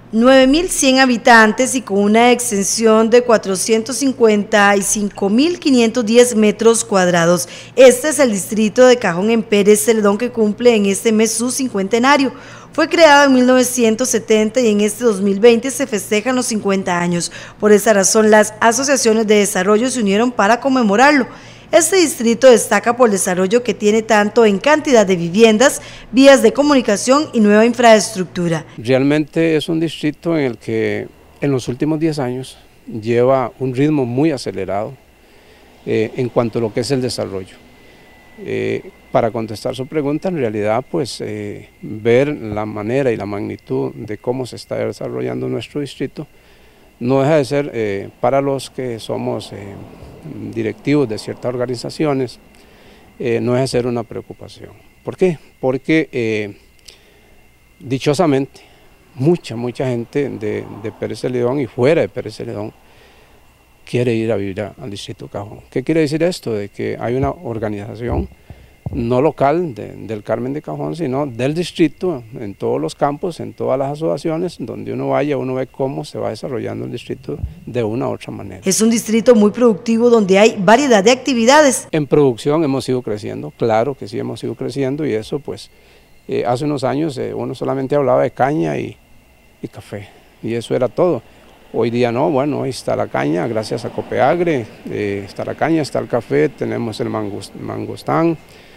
9.100 habitantes y con una extensión de 455.510 metros cuadrados. Este es el distrito de Cajón en Pérez Celedón, que cumple en este mes su cincuentenario. Fue creado en 1970 y en este 2020 se festejan los 50 años. Por esa razón, las asociaciones de desarrollo se unieron para conmemorarlo. Este distrito destaca por el desarrollo que tiene tanto en cantidad de viviendas, vías de comunicación y nueva infraestructura. Realmente es un distrito en el que en los últimos 10 años lleva un ritmo muy acelerado en cuanto a lo que es el desarrollo. Para contestar su pregunta, en realidad, pues ver la manera y la magnitud de cómo se está desarrollando nuestro distrito no deja de ser, para los que somos directivos de ciertas organizaciones, no deja de ser una preocupación. ¿Por qué? Porque dichosamente mucha gente de Pérez Celedón y fuera de Pérez Celedón quiere ir a vivir al distrito Cajón. ¿Qué quiere decir esto? De que hay una organización no local del Carmen de Cajón, sino del distrito, en todos los campos, en todas las asociaciones, donde uno vaya, uno ve cómo se va desarrollando el distrito de una u otra manera. Es un distrito muy productivo donde hay variedad de actividades. En producción hemos ido creciendo, claro que sí hemos ido creciendo, y eso pues hace unos años uno solamente hablaba de caña y café, y eso era todo. Hoy día no, bueno, hoy está la caña, gracias a Copeagre, está la caña, está el café, tenemos el mangostán,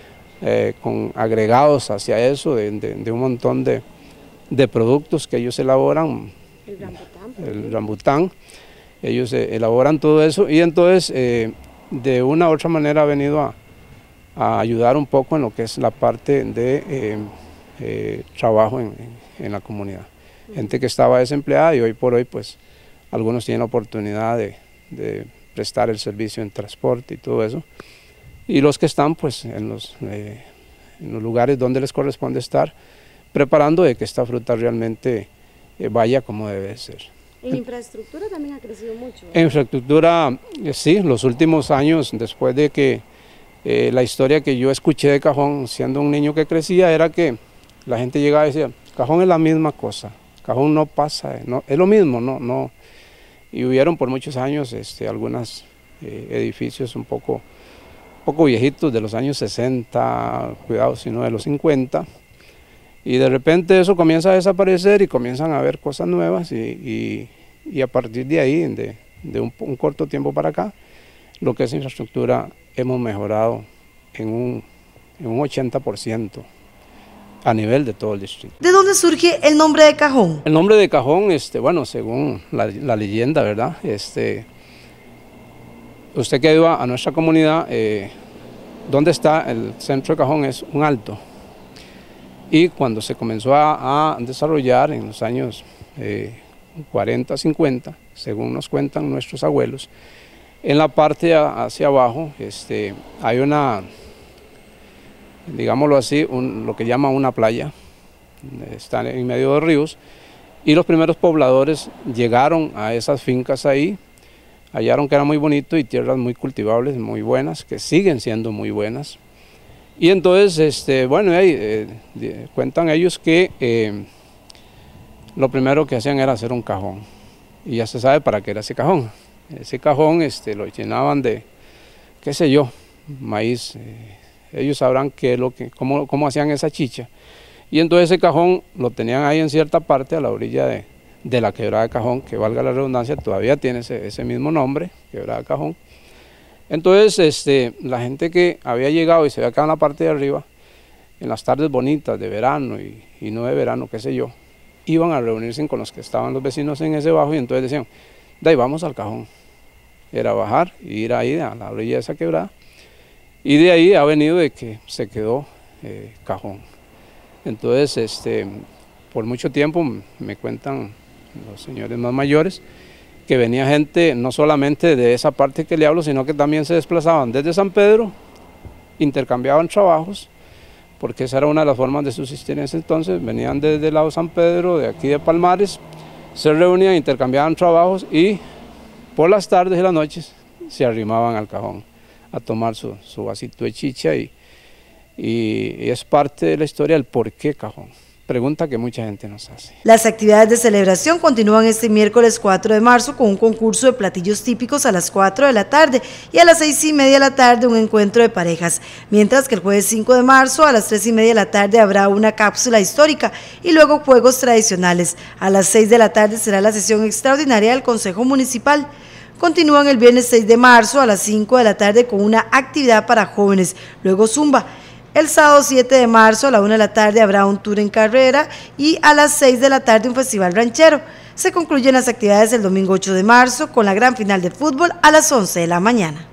con agregados hacia eso, de un montón de productos que ellos elaboran, el rambután, ellos elaboran todo eso, y entonces de una u otra manera ha venido a ayudar un poco en lo que es la parte de trabajo en la comunidad. Gente que estaba desempleada y hoy por hoy pues algunos tienen la oportunidad de prestar el servicio en transporte y todo eso. Y los que están pues en los lugares donde les corresponde estar, preparando de que esta fruta realmente vaya como debe ser. En infraestructura también ha crecido mucho. En infraestructura, sí, los últimos años, después de que la historia que yo escuché de Cajón, siendo un niño que crecía, era que la gente llegaba y decía, Cajón es la misma cosa, Cajón no pasa, no, es lo mismo, no. Y hubieron por muchos años algunos edificios un poco viejitos de los años 60, cuidado, sino de los 50, y de repente eso comienza a desaparecer y comienzan a haber cosas nuevas y a partir de ahí, de un corto tiempo para acá, lo que es infraestructura hemos mejorado en un 80% a nivel de todo el distrito. ¿De dónde surge el nombre de Cajón? El nombre de Cajón, bueno, según la leyenda, ¿verdad? Usted que iba a nuestra comunidad, donde está el centro de Cajón es un alto. Y cuando se comenzó a desarrollar en los años 40, 50, según nos cuentan nuestros abuelos, en la parte hacia abajo hay una, digámoslo así, lo que llaman una playa, está en medio de ríos, y los primeros pobladores llegaron a esas fincas ahí, hallaron que era muy bonito y tierras muy cultivables, muy buenas, que siguen siendo muy buenas. Y entonces, bueno, cuentan ellos que lo primero que hacían era hacer un cajón. Y ya se sabe para qué era ese cajón. Ese cajón lo llenaban de, qué sé yo, maíz. Ellos sabrán cómo hacían esa chicha. Y entonces ese cajón lo tenían ahí en cierta parte a la orilla de la quebrada de Cajón, que valga la redundancia, todavía tiene ese mismo nombre, quebrada de Cajón. Entonces la gente que había llegado y se había quedado en la parte de arriba, en las tardes bonitas de verano y no de verano, qué sé yo, iban a reunirse con los que estaban los vecinos en ese bajo y entonces decían, de ahí vamos al Cajón. Era bajar y ir ahí a la orilla de esa quebrada, y de ahí ha venido de que se quedó Cajón. Entonces por mucho tiempo me cuentan los señores más mayores que venía gente no solamente de esa parte que le hablo, sino que también se desplazaban desde San Pedro, intercambiaban trabajos, porque esa era una de las formas de subsistir en ese entonces, venían desde el lado de San Pedro, de aquí de Palmares, se reunían, intercambiaban trabajos y por las tardes y las noches se arrimaban al Cajón a tomar su vasito de chicha y es parte de la historia del por qué Cajón. pregunta que mucha gente nos hace. Las actividades de celebración continúan este miércoles 4 de marzo con un concurso de platillos típicos a las 4 de la tarde y a las 6:30 de la tarde un encuentro de parejas, mientras que el jueves 5 de marzo a las 3:30 de la tarde habrá una cápsula histórica y luego juegos tradicionales. A las 6 de la tarde será la sesión extraordinaria del Consejo Municipal. Continúan el viernes 6 de marzo a las 5 de la tarde con una actividad para jóvenes, luego zumba. El sábado 7 de marzo a la 1 de la tarde habrá un tour en carrera y a las 6 de la tarde un festival ranchero. Se concluyen las actividades el domingo 8 de marzo con la gran final de fútbol a las 11 de la mañana.